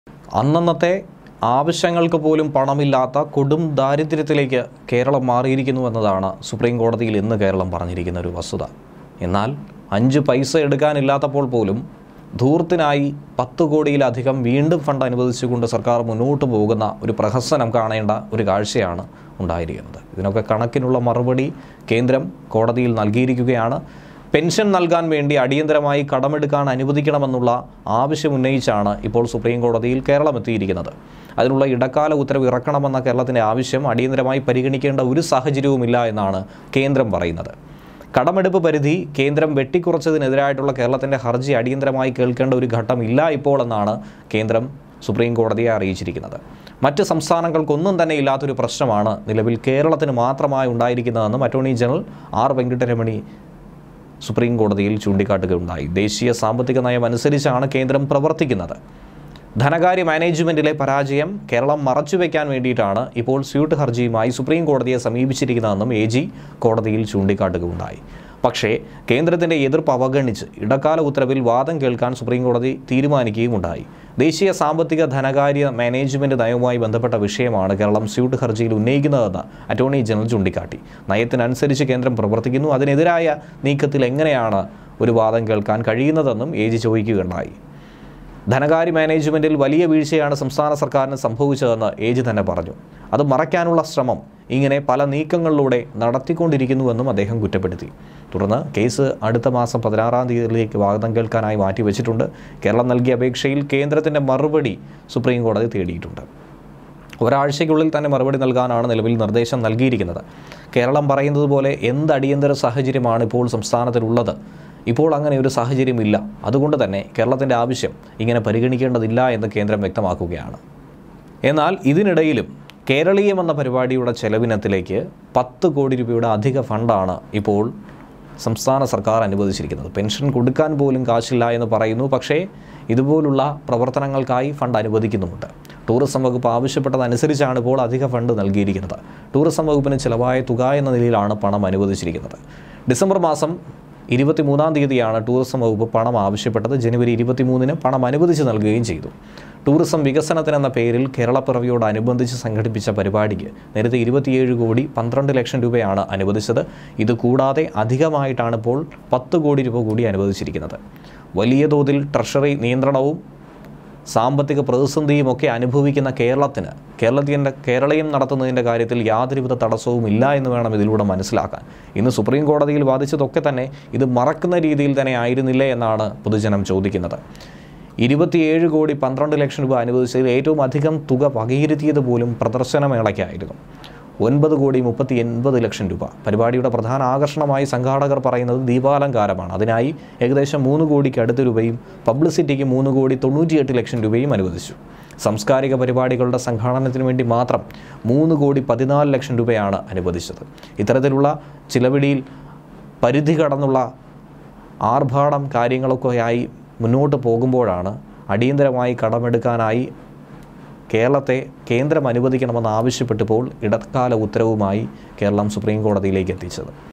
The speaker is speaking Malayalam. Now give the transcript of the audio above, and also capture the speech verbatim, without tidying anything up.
അന്നന്നത്തെ ആവശ്യങ്ങൾക്ക് പോലും പണമില്ലാത്ത കൊടും ദാരിദ്ര്യത്തിലേക്ക് കേരളം മാറിയിരിക്കുന്നു എന്നതാണ് സുപ്രീം കോടതിയിൽ ഇന്ന് കേരളം പറഞ്ഞിരിക്കുന്ന ഒരു വസ്തുത. എന്നാൽ അഞ്ച് പൈസ എടുക്കാനില്ലാത്തപ്പോൾ പോലും ധൂർത്തിനായി പത്ത് കോടിയിലധികം വീണ്ടും ഫണ്ട് അനുവദിച്ചുകൊണ്ട് സർക്കാർ മുന്നോട്ട് പോകുന്ന ഒരു പ്രഹസനം കാണേണ്ട ഒരു കാഴ്ചയാണ് ഉണ്ടായിരിക്കുന്നത്. ഇതിനൊക്കെ കണക്കിനുള്ള മറുപടി കേന്ദ്രം കോടതിയിൽ നൽകിയിരിക്കുകയാണ്. പെൻഷൻ നൽകാൻ വേണ്ടി അടിയന്തരമായി കടമെടുക്കാൻ അനുവദിക്കണമെന്നുള്ള ആവശ്യമുന്നയിച്ചാണ് ഇപ്പോൾ സുപ്രീം കോടതിയിൽ കേരളം എത്തിയിരിക്കുന്നത്. അതിനുള്ള ഇടക്കാല ഉത്തരവ് ഇറക്കണമെന്ന കേരളത്തിൻ്റെ ആവശ്യം അടിയന്തരമായി പരിഗണിക്കേണ്ട ഒരു സാഹചര്യവുമില്ല എന്നാണ് കേന്ദ്രം പറയുന്നത്. കടമെടുപ്പ് പരിധി കേന്ദ്രം വെട്ടിക്കുറച്ചതിനെതിരായിട്ടുള്ള കേരളത്തിൻ്റെ ഹർജി അടിയന്തരമായി കേൾക്കേണ്ട ഒരു ഘട്ടമില്ല ഇപ്പോൾ എന്നാണ് കേന്ദ്രം സുപ്രീം കോടതിയെ അറിയിച്ചിരിക്കുന്നത്. മറ്റ് സംസ്ഥാനങ്ങൾക്കൊന്നും തന്നെ ഇല്ലാത്തൊരു പ്രശ്നമാണ് നിലവിൽ കേരളത്തിന് മാത്രമായി ഉണ്ടായിരിക്കുന്നതെന്നും attorney general R Venkataramani supreme കോടതിയിൽ ചൂണ്ടിക്കാട്ടുകയുണ്ടായി. ദേശീയ സാമ്പത്തിക നയം അനുസരിച്ചാണ് കേന്ദ്രം പ്രവർത്തിക്കുന്നത്. ധനകാര്യ മാനേജ്മെൻറ്റിലെ പരാജയം കേരളം മറച്ചുവെക്കാൻ വേണ്ടിയിട്ടാണ് ഇപ്പോൾ സ്യൂട്ട് ഹർജിയുമായി സുപ്രീം കോടതിയെ സമീപിച്ചിരിക്കുന്നതെന്നും എ ജി കോടതിയിൽ ചൂണ്ടിക്കാട്ടുകയുണ്ടായി. പക്ഷേ കേന്ദ്രത്തിൻ്റെ എതിർപ്പ് അവഗണിച്ച് ഇടക്കാല ഉത്തരവിൽ വാദം കേൾക്കാൻ സുപ്രീം കോടതി തീരുമാനിക്കുകയുമുണ്ടായി. ദേശീയ സാമ്പത്തിക ധനകാര്യ മാനേജ്മെൻറ്റ് നയവുമായി ബന്ധപ്പെട്ട വിഷയമാണ് കേരളം സ്യൂട്ട് ഹർജിയിൽ ഉന്നയിക്കുന്നതെന്ന് അറ്റോർണി ജനറൽ ചൂണ്ടിക്കാട്ടി. നയത്തിനനുസരിച്ച് കേന്ദ്രം പ്രവർത്തിക്കുന്നു, അതിനെതിരായ നീക്കത്തിൽ എങ്ങനെയാണ് ഒരു വാദം കേൾക്കാൻ കഴിയുന്നതെന്നും എ ജി ചോദിക്കുകയുണ്ടായി. ധനകാര്യ മാനേജ്മെൻറ്റിൽ വലിയ വീഴ്ചയാണ് സംസ്ഥാന സർക്കാരിന് സംഭവിച്ചതെന്ന് എ ജി തന്നെ പറഞ്ഞു. അത് മറയ്ക്കാനുള്ള ശ്രമം ഇങ്ങനെ പല നീക്കങ്ങളിലൂടെ നടത്തിക്കൊണ്ടിരിക്കുന്നുവെന്നും അദ്ദേഹം കുറ്റപ്പെടുത്തി. തുടർന്ന് കേസ് അടുത്ത മാസം പതിനാറാം തീയതിയിലേക്ക് വാദം കേൾക്കാനായി മാറ്റിവെച്ചിട്ടുണ്ട്. കേരളം നൽകിയ അപേക്ഷയിൽ കേന്ദ്രത്തിൻ്റെ മറുപടി സുപ്രീം കോടതി തേടിയിട്ടുണ്ട്. ഒരാഴ്ചയ്ക്കുള്ളിൽ തന്നെ മറുപടി നൽകാനാണ് നിലവിൽ നിർദ്ദേശം നൽകിയിരിക്കുന്നത്. കേരളം പറയുന്നത് പോലെ എന്ത് അടിയന്തര സാഹചര്യമാണ് ഇപ്പോൾ സംസ്ഥാനത്തിലുള്ളത്? ഇപ്പോൾ അങ്ങനെ ഒരു സാഹചര്യമില്ല. അതുകൊണ്ട് തന്നെ കേരളത്തിൻ്റെ ആവശ്യം ഇങ്ങനെ പരിഗണിക്കേണ്ടതില്ല എന്ന് കേന്ദ്രം വ്യക്തമാക്കുകയാണ്. എന്നാൽ ഇതിനിടയിലും കേരളീയം എന്ന പരിപാടിയുടെ ചെലവിനത്തിലേക്ക് പത്ത് കോടി രൂപയുടെ അധിക ഫണ്ടാണ് ഇപ്പോൾ സംസ്ഥാന സർക്കാർ അനുവദിച്ചിരിക്കുന്നത്. പെൻഷൻ കൊടുക്കാൻ പോലും കാശില്ല എന്ന് പറയുന്നു. പക്ഷേ ഇതുപോലുള്ള പ്രവർത്തനങ്ങൾക്കായി ഫണ്ട് അനുവദിക്കുന്നുമുണ്ട്. ടൂറിസം വകുപ്പ് ആവശ്യപ്പെട്ടതനുസരിച്ചാണ് ഇപ്പോൾ അധിക ഫണ്ട് നൽകിയിരിക്കുന്നത്. ടൂറിസം വകുപ്പിന് ചിലവായ തുക എന്ന നിലയിലാണ് പണം അനുവദിച്ചിരിക്കുന്നത്. ഡിസംബർ മാസം ഇരുപത്തി മൂന്നാം തീയതിയാണ് ടൂറിസം വകുപ്പ് പണം ആവശ്യപ്പെട്ടത്. ജനുവരി ഇരുപത്തി മൂന്നിന് പണം അനുവദിച്ച് നൽകുകയും ചെയ്തു. ടൂറിസം വികസനത്തിനെന്ന പേരിൽ കേരളപ്പിറവിയോടനുബന്ധിച്ച് സംഘടിപ്പിച്ച പരിപാടിക്ക് നേരത്തെ ഇരുപത്തിയേഴ് കോടി പന്ത്രണ്ട് ലക്ഷം രൂപയാണ് അനുവദിച്ചത്. ഇതുകൂടാതെ അധികമായിട്ടാണ് ഇപ്പോൾ പത്ത് കോടി രൂപ കൂടി അനുവദിച്ചിരിക്കുന്നത്. വലിയ തോതിൽ ട്രഷറി നിയന്ത്രണവും സാമ്പത്തിക പ്രതിസന്ധിയും ഒക്കെ അനുഭവിക്കുന്ന കേരളത്തിന് കേരളത്തിൻ്റെ കേരളീയം നടത്തുന്നതിൻ്റെ കാര്യത്തിൽ യാതൊരുവിധ തടസ്സവും ഇല്ല എന്ന് വേണം ഇതിലൂടെ മനസ്സിലാക്കാൻ. ഇന്ന് സുപ്രീം കോടതിയിൽ വാദിച്ചതൊക്കെ തന്നെ ഇത് മറക്കുന്ന രീതിയിൽ തന്നെ ആയിരുന്നില്ലേ എന്നാണ് പൊതുജനം ചോദിക്കുന്നത്. ഇരുപത്തിയേഴ് കോടി പന്ത്രണ്ട് ലക്ഷം രൂപ അനുവദിച്ചതിൽ ഏറ്റവും അധികം തുക വകയിരുത്തിയത് പോലും പ്രദർശനമേളയ്ക്കായിരുന്നു. ഒൻപത് കോടി മുപ്പത്തി എൺപത് ലക്ഷം രൂപ. പരിപാടിയുടെ പ്രധാന ആകർഷണമായി സംഘാടകർ പറയുന്നത് ദീപാലങ്കാരമാണ്. അതിനായി ഏകദേശം മൂന്ന് കോടിക്ക് അടുത്ത രൂപയും പബ്ലിസിറ്റിക്ക് മൂന്ന് കോടി തൊണ്ണൂറ്റിയെട്ട് ലക്ഷം രൂപയും അനുവദിച്ചു. സാംസ്കാരിക പരിപാടികളുടെ സംഘാടനത്തിന് വേണ്ടി മാത്രം മൂന്ന് കോടി പതിനാല് ലക്ഷം രൂപയാണ് അനുവദിച്ചത്. ഇത്തരത്തിലുള്ള ചിലവിടിയിൽ പരിധി കടന്നുള്ള ആർഭാടം കാര്യങ്ങളൊക്കെയായി മുന്നോട്ട് പോകുമ്പോഴാണ് അടിയന്തരമായി കടമെടുക്കാനായി കേരളത്തെ കേന്ദ്രം അനുവദിക്കണമെന്ന് ആവശ്യപ്പെട്ടപ്പോൾ ഇടക്കാല ഉത്തരവുമായി കേരളം സുപ്രീം കോടതിയിലേക്ക് എത്തിച്ചത്.